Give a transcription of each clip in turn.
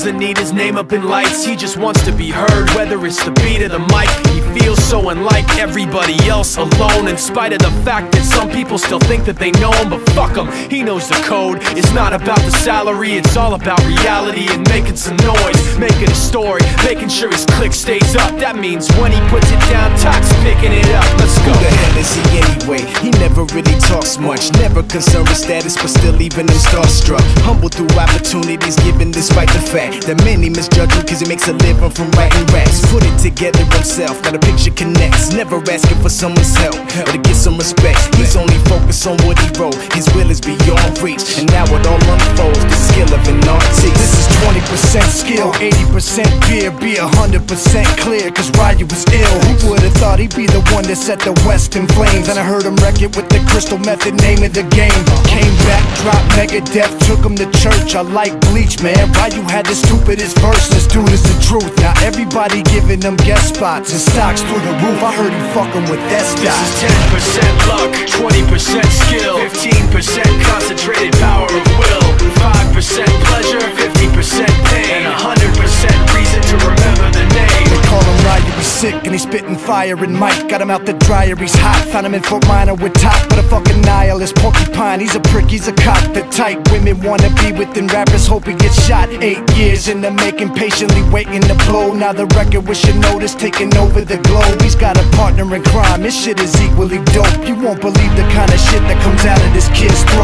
doesn't need his name up in lights, he just wants to be heard. Whether it's the beat of the mic, he feels so unlike everybody else, alone. In spite of the fact that some people still think that they know him, but fuck him, he knows the code. It's not about the salary, it's all about reality and making some noise, making a story, making sure his click stays up. That means when he puts it down, Toc's picking it up. Let's go. Who the hell is he anyway? He never really talks much, never concerned with status, but still leaving him starstruck. Humble through opportunities given despite the fact that many misjudge him cause he makes a living from writing raps. Put it together himself, now the picture connects. Never asking for someone's help or to get some respect. He's only focused on what he wrote, his will is beyond reach. And now it all unfolds, the skill of an artist. This is 20% skill, 80% fear. Be 100% clear, cause Ryu was ill. Who would've thought he'd be the one that set the West in flames? And I heard him wreck it with the Crystal Method, name of the game. Came back, dropped Megadeth, took him to church. I like Bleach, man. Ryu had the stupidest verse, this dude is the truth. Now everybody giving them guest spots and stocks through the roof. I heard he fucking with that stock. This is 10% luck, 20% skill, 15% concentrated power of will, 5% pleasure, 50% pain, and 100% reason to remember the name. They call him Ryu, he's sick and he's spitting fire. And Mike got him out the dryer, he's hot. Found him in Fort Minor with Top, but a fucking nihilist porcupine. He's a prick, he's a cock. The type women wanna be within, rappers hope he gets shot. 8 years in the making, patiently waiting to blow. Now the record with your notice taking over the globe. He's got a partner in crime, his shit is equally dope. You won't believe the kind of shit that comes out of this kid's throat.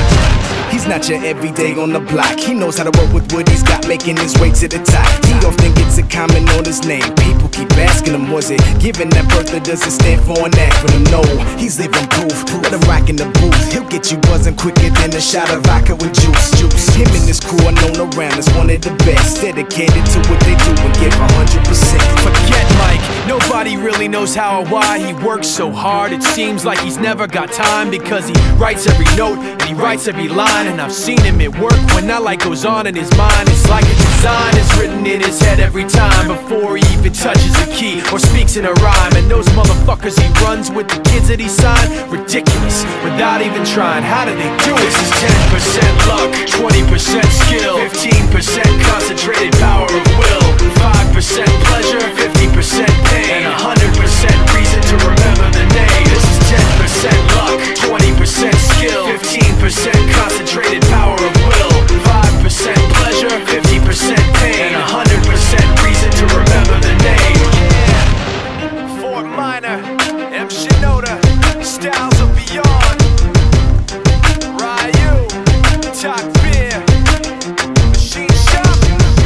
He's not your everyday on the block. He knows how to work with what he's got, making his way to the top. He often gets a comment on his name. People keep asking him, was it given that birth or does it stand for an acronym? No, he's living proof. Let him rock in the booth. He'll get you buzzing quicker than a shot of vodka with juice. Him and his crew are known around as one of the best, dedicated to what they do and give 100%. Forget Mike, nobody really knows how or why he works so hard. It seems like he's never got time, because he writes every note and he writes every line. And I've seen him at work when that light goes on in his mind. It's like a design is written in his head every time, before he even touches a key or speaks in a rhyme. And those motherfuckers he runs with, the kids that he signed, ridiculous, without even trying. How do they do it? This is 10% luck, 20% skill, 15% concentrated power of will, 5% pleasure, 50% pain, and 100% reason to remember the name. This is 10% luck, 20% skill, 15% concentrated power of will, 5% pleasure, 50% pain, and 100% reason to remember the name. Yeah. Fort Minor, M. Shinoda, Styles of Beyond, Ryu, Toc Beer, Machine Shop.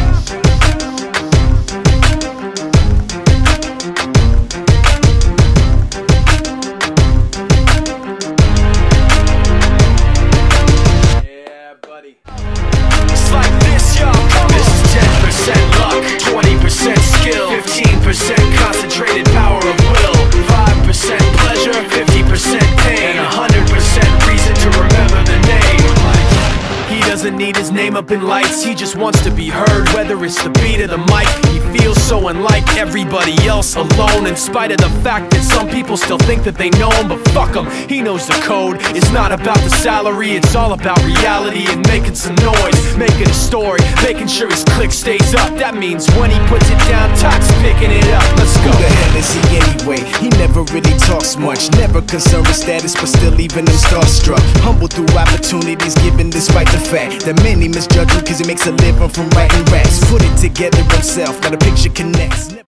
Yeah, buddy. It's like this, y'all. This is 10% luck, 20% skill, 15% concentrated power of will, 5% pleasure, 50% pain, and 100% reason to remember the name. He doesn't need his name up in lights, he just wants to be heard. Whether it's the beat of the mic, he feels so unlike everybody else, alone. In spite of the fact that some people still think that they know him, but fuck him, he knows the code. It's not about the salary, it's all about reality and making some noise, making a story, making sure his click stays up. That means when he puts it down, Toc's picking it up. Let's go. Who the hell is he anyway? He never really talks much, never concerned with status, but still leaving him starstruck. Humble through opportunities given despite the fact that many misjudge him cause he makes a living from writing raps. Put it together himself, now the picture connects.